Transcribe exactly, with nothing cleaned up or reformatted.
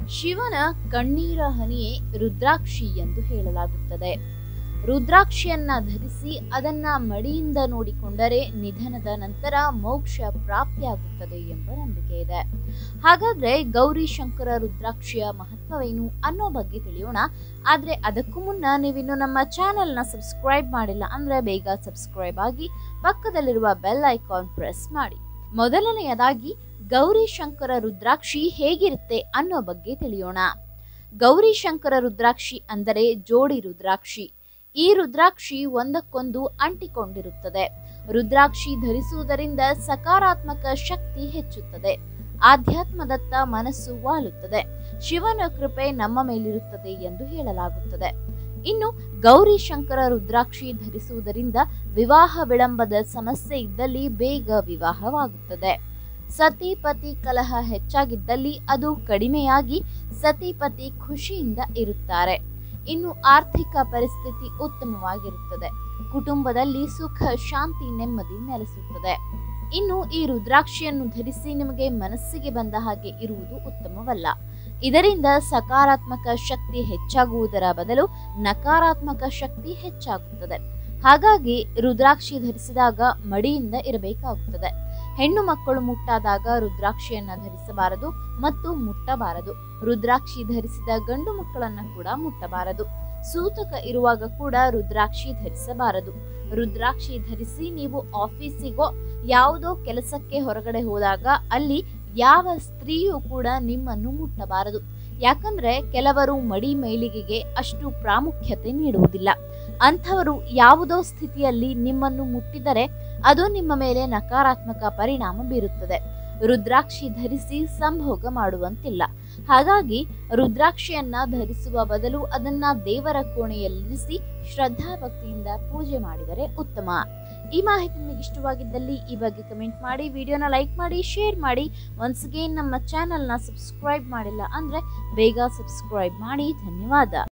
ಶಿವನ ಕಣ್ಣೀರ ಹನಿಯೇ ರುದ್ರಾಕ್ಷಿ ಎಂದು ಹೇಳಲಾಗುತ್ತದೆ. ರುದ್ರಾಕ್ಷಿಯನ್ನ ಧರಿಸಿ ಅದನ್ನ ಮಡಿಯಿಂದ ನೋಡಿಕೊಂಡರೆ ನಿಧನದ ನಂತರ ಮೋಕ್ಷ ಪ್ರಾಪ್ತಿಯಾಗುತ್ತದೆ ಎಂಬ ನಂಬಿಕೆ ಇದೆ. ಹಾಗಾದ್ರೆ ಗೌರಿ ಶಂಕರ ರುದ್ರಾಕ್ಷಿಯ ಮಹತ್ವವೇನು ಅನ್ನೋ ಬಗ್ಗೆ ತಿಳಿಯೋಣ. ಆದ್ರೆ ಅದಕ್ಕೂ ಮುನ್ನ ನೀವಿನ್ನು ನಮ್ಮ ಚಾನೆಲ್ ನ ಸಬ್ಸ್ಕ್ರೈಬ್ ಮಾಡಿಲ್ಲ ಅಂದ್ರೆ ಬೇಗ ಸಬ್ಸ್ಕ್ರೈಬ್ ಆಗಿ ಪಕ್ಕದಲ್ಲಿರುವ ಬೆಲ್ ಐಕಾನ್ ಪ್ರೆಸ್ ಮಾಡಿ. ಮೊದಲನೆಯದಾಗಿ ಗೌರಿ ಶಂಕರ ರುದ್ರಾಕ್ಷಿ ಹೇಗಿರುತ್ತೆ ಅನ್ನೋ ಬಗ್ಗೆ ತಿಳಿಯೋಣ. ಗೌರಿ ಶಂಕರ ರುದ್ರಾಕ್ಷಿ ಅಂದರೆ ಜೋಡಿ ರುದ್ರಾಕ್ಷಿ. ಈ ರುದ್ರಾಕ್ಷಿ ಒಂದಕ್ಕೊಂದು ಅಂಟಿಕೊಂಡಿರುತ್ತದೆ. ರುದ್ರಾಕ್ಷಿ ಧರಿಸುವುದರಿಂದ ಸಕಾರಾತ್ಮಕ ಶಕ್ತಿ ಹೆಚ್ಚುತ್ತದೆ, ಆಧ್ಯಾತ್ಮದತ್ತ ಮನಸ್ಸು ವಾಲುತ್ತದೆ, ಶಿವನ ಕೃಪೆ ನಮ್ಮ ಮೇಲಿರುತ್ತದೆ ಎಂದು ಹೇಳಲಾಗುತ್ತದೆ. ಇನ್ನು ಗೌರಿ ಶಂಕರ ರುದ್ರಾಕ್ಷಿ ಧರಿಸುವುದರಿಂದ ವಿವಾಹ ವಿಳಂಬದ ಸಮಸ್ಯೆ ಇದ್ದಲ್ಲಿ ಬೇಗ ವಿವಾಹವಾಗುತ್ತದೆ. ಸತಿಪತಿ ಕಲಹ ಹೆಚ್ಚಾಗಿದ್ದಲ್ಲಿ ಅದು ಕಡಿಮೆಯಾಗಿ ಸತಿಪತಿ ಖುಷಿಯಿಂದ ಇರುತ್ತಾರೆ. ಇನ್ನು ಆರ್ಥಿಕ ಪರಿಸ್ಥಿತಿ ಉತ್ತಮವಾಗಿರುತ್ತದೆ. ಕುಟುಂಬದಲ್ಲಿ ಸುಖ ಶಾಂತಿ ನೆಮ್ಮದಿ ನೆಲೆಸುತ್ತದೆ. ಇನ್ನು ಈ ರುದ್ರಾಕ್ಷಿಯನ್ನು ಧರಿಸಿ ನಿಮಗೆ ಮನಸ್ಸಿಗೆ ಬಂದ ಹಾಗೆ ಇರುವುದು ಉತ್ತಮವಲ್ಲ. ಇದರಿಂದ ಸಕಾರಾತ್ಮಕ ಶಕ್ತಿ ಹೆಚ್ಚಾಗುವುದರ ಬದಲು ನಕಾರಾತ್ಮಕ ಶಕ್ತಿ ಹೆಚ್ಚಾಗುತ್ತದೆ. ಹಾಗಾಗಿ ರುದ್ರಾಕ್ಷಿ ಧರಿಸಿದಾಗ ಮಡಿಯಿಂದ ಇರಬೇಕಾಗುತ್ತದೆ. ಹೆಣ್ಣು ಮಕ್ಕಳು ಮುಟ್ಟಾದಾಗ ರುದ್ರಾಕ್ಷಿಯನ್ನ ಧರಿಸಬಾರದು ಮತ್ತು ಮುಟ್ಟಬಾರದು. ರುದ್ರಾಕ್ಷಿ ಧರಿಸಿದ ಗಂಡು ಮಕ್ಕಳನ್ನ ಕೂಡ ಮುಟ್ಟಬಾರದು. ಸೂತಕ ಇರುವಾಗ ಕೂಡ ರುದ್ರಾಕ್ಷಿ ಧರಿಸಬಾರದು. ರುದ್ರಾಕ್ಷಿ ಧರಿಸಿ ನೀವು ಆಫೀಸಿಗೋ ಯಾವುದೋ ಕೆಲಸಕ್ಕೆ ಹೊರಗಡೆ ಹೋದಾಗ ಅಲ್ಲಿ ಯಾವ ಸ್ತ್ರೀಯೂ ಕೂಡ ನಿಮ್ಮನ್ನು ಮುಟ್ಟಬಾರದು. ಯಾಕಂದ್ರೆ ಕೆಲವರು ಮಡಿ ಮೈಲಿಗೆಗೆ ಅಷ್ಟು ಪ್ರಾಮುಖ್ಯತೆ ನೀಡುವುದಿಲ್ಲ. ಅಂಥವರು ಯಾವುದೋ ಸ್ಥಿತಿಯಲ್ಲಿ ನಿಮ್ಮನ್ನು ಮುಟ್ಟಿದರೆ ಅದು ನಿಮ್ಮ ಮೇಲೆ ನಕಾರಾತ್ಮಕ ಪರಿಣಾಮ ಬೀರುತ್ತದೆ. ರುದ್ರಾಕ್ಷಿ ಧರಿಸಿ ಸಂಭೋಗ ಮಾಡುವಂತಿಲ್ಲ. ಹಾಗಾಗಿ ರುದ್ರಾಕ್ಷಿಯನ್ನ ಧರಿಸುವ ಬದಲು ಅದನ್ನ ದೇವರ ಕೋಣೆಯಲ್ಲಿರಿಸಿ ಶ್ರದ್ಧಾ ಭಕ್ತಿಯಿಂದ ಪೂಜೆ ಮಾಡಿದರೆ ಉತ್ತಮ. ಈ ಮಾಹಿತಿ ನಿಮಗೆ ಇಷ್ಟವಾಗಿದ್ದಲ್ಲಿ ಈ ಬಗ್ಗೆ ಕಮೆಂಟ್ ಮಾಡಿ, ವಿಡಿಯೋನ ಲೈಕ್ ಮಾಡಿ, ಶೇರ್ ಮಾಡಿ. ಒನ್ಸ್ ಅಗೇನ್ ನಮ್ಮ ಚಾನೆಲ್ನ ಸಬ್ಸ್ಕ್ರೈಬ್ ಮಾಡಿಲ್ಲ ಅಂದ್ರೆ ಬೇಗ ಸಬ್ಸ್ಕ್ರೈಬ್ ಮಾಡಿ. ಧನ್ಯವಾದ.